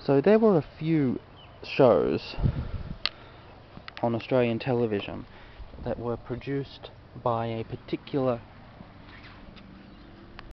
So there were a few shows on Australian television that were produced by a particular